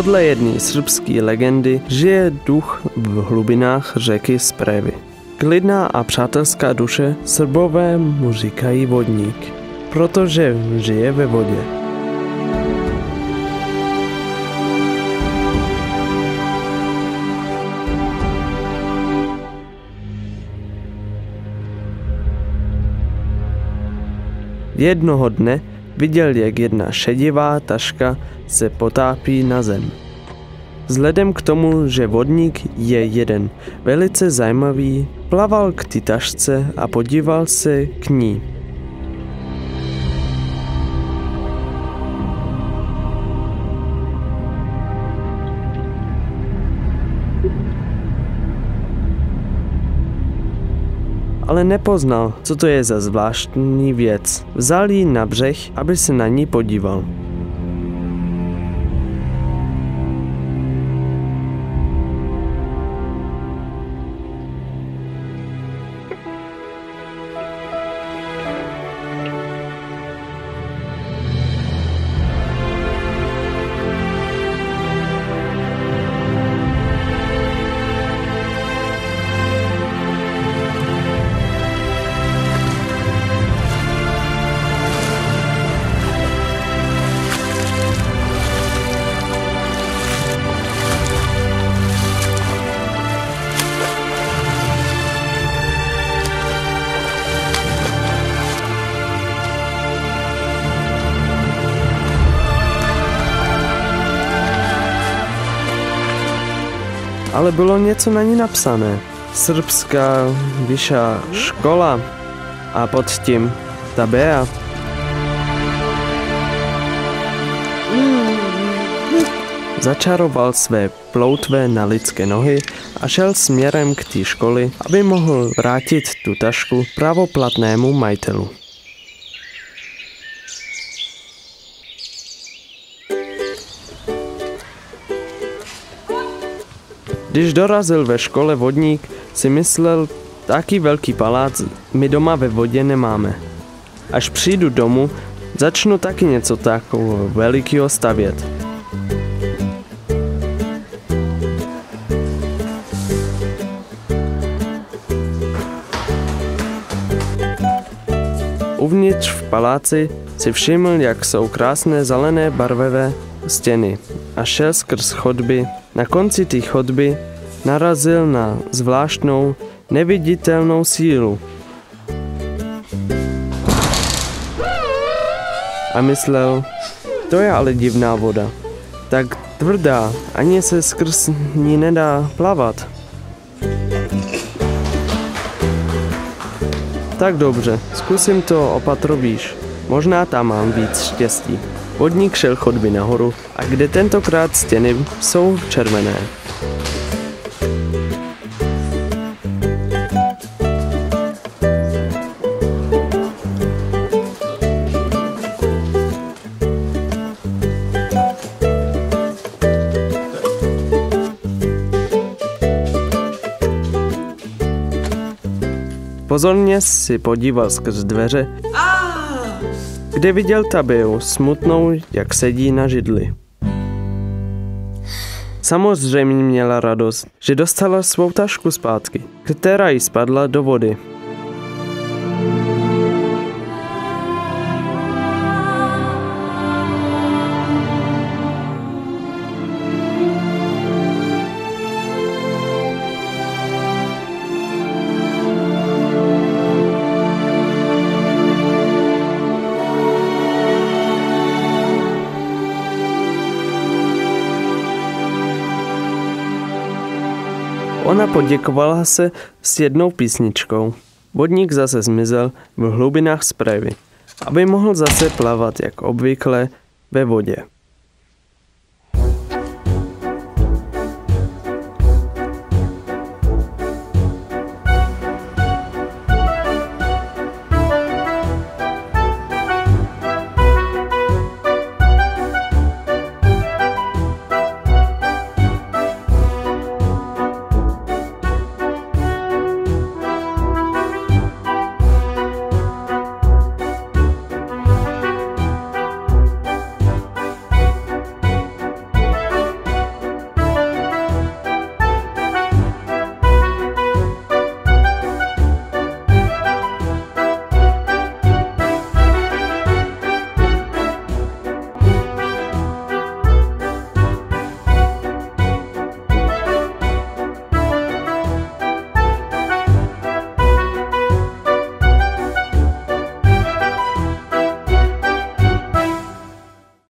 Podle jedné srbské legendy žije duch v hlubinách řeky Sprevy. Klidná a přátelská duše Srbové mu říkají vodník, protože žije ve vodě. Jednoho dne viděl, jak jedna šedivá taška se potápí na zem. Vzhledem k tomu, že vodník je jeden velice zajímavý, plaval k té tašce a podíval se k ní. Ale nepoznal, co to je za zvláštní věc. Vzal ji na břeh, aby se na ní podíval. Ale bylo něco na ní napsané. Srbská vyšší škola a pod tím Tabea. Začaroval své ploutve na lidské nohy a šel směrem k té školy, aby mohl vrátit tu tašku pravoplatnému majitelu. Když dorazil ve škole vodník, si myslel, taký velký palác my doma ve vodě nemáme. Až přijdu domů, začnu taky něco takového velikého stavět. Uvnitř v paláci si všiml, jak jsou krásné zelené barvivé stěny a šel skrz chodby. Na konci té chodby narazil na zvláštnou, neviditelnou sílu. A myslel, to je ale divná voda. Tak tvrdá, ani se skrz ní nedá plavat. Tak dobře, zkusím to opatrovýš. Možná tam mám víc štěstí. Vodník šel chodby nahoru, a kde tentokrát stěny jsou červené. Pozorně si podíval skrz dveře, kde viděl Tabeu smutnou, jak sedí na židli. Samozřejmě měla radost, že dostala svou tašku zpátky, která jí spadla do vody. Ona poděkovala se s jednou písničkou. Vodník zase zmizel v hlubinách Sprevy, aby mohl zase plavat jak obvykle ve vodě.